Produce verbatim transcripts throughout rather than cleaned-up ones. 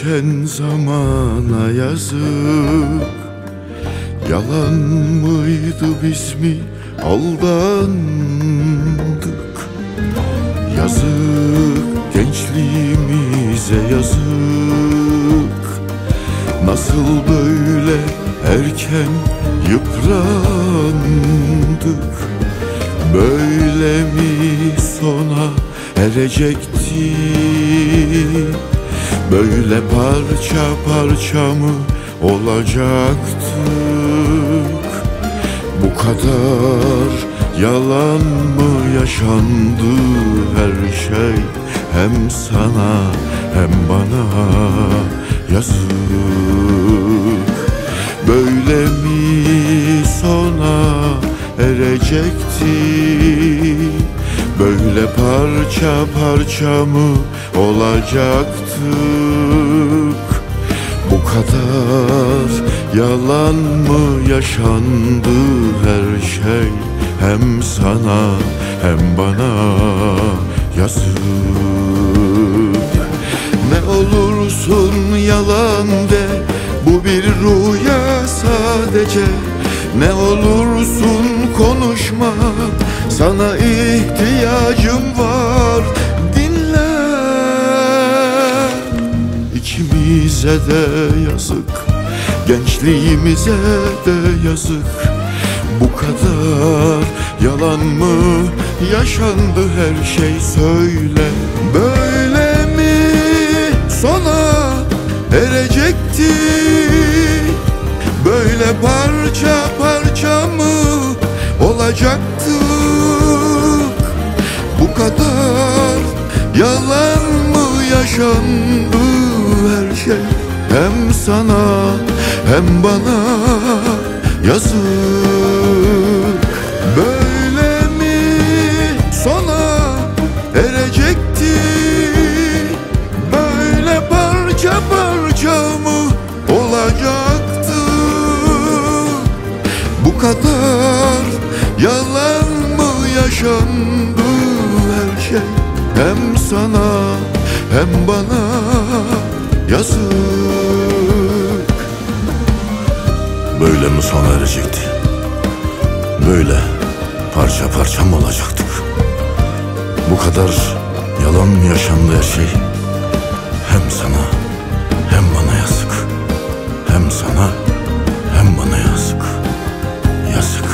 Geçen zamana yazık, yalan mıydı biz mi aldandık? Yazık gençliğimize yazık, nasıl böyle erken yıprandık? Böyle mi sona erecekti? Böyle parça parça mı olacaktık? Bu kadar yalan mı yaşandı her şey? Hem sana hem bana yazık. Böyle mi sona erecekti? Böyle parça parça mı olacaktık? Bu kadar yalan mı yaşandı her şey? Hem sana hem bana yazık. Ne olursun yalan de, bu bir rüya sadece. Ne olursun konuşma, sana ihtiyacım var. Dinle, ikimize de yazık, gençliğimize de yazık. Bu kadar yalan mı yaşandı her şey? Söyle, böyle mi sona erecekti? Böyle parça parça mı olacaktık? Bu kadar yalan mı yaşandı her şey? Hem sana hem bana yazık. Böyle mi sona erecekti? Böyle parça parça mı olacaktı? Bu kadar yalan mı yaşandı her şey? Hem sana hem bana yazık. Böyle mi sona erecekti? Böyle parça parça mı olacaktık? Bu kadar yalan mı yaşandı her şey? Hem sana hem bana yazık. Hem sana hem bana yazık. Yazık.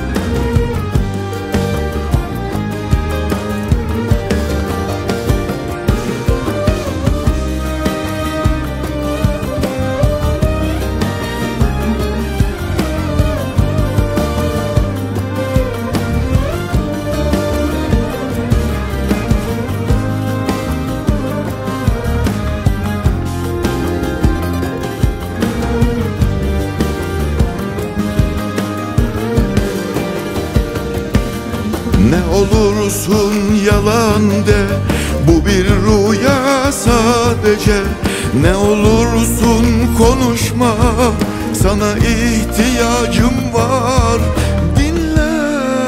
Ne olursun yalan de, bu bir rüya sadece. Ne olursun konuşma, sana ihtiyacım var. Dinle,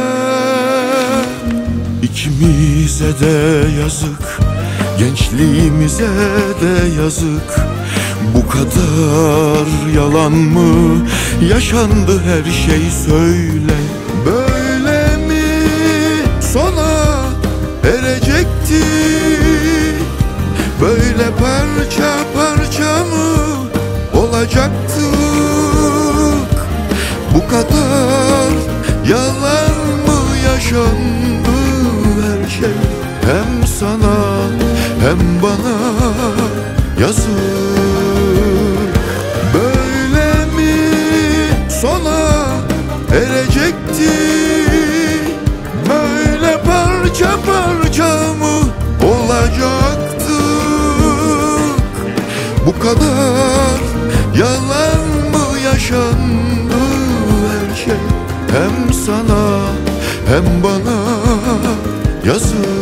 ikimize de yazık, gençliğimize de yazık. Bu kadar yalan mı yaşandı her şey? Söyle, böyle mi sona erecekti? Böyle parça parça mı olacaktık? Bu kadar yalan mı yaşandı her şey? Hem sana hem bana yazık. Böyle mi sona erecekti? Böyle parça parça mı olacaktık? Bu kadar yalan mı yaşandı her şey? Hem sana hem bana yazık.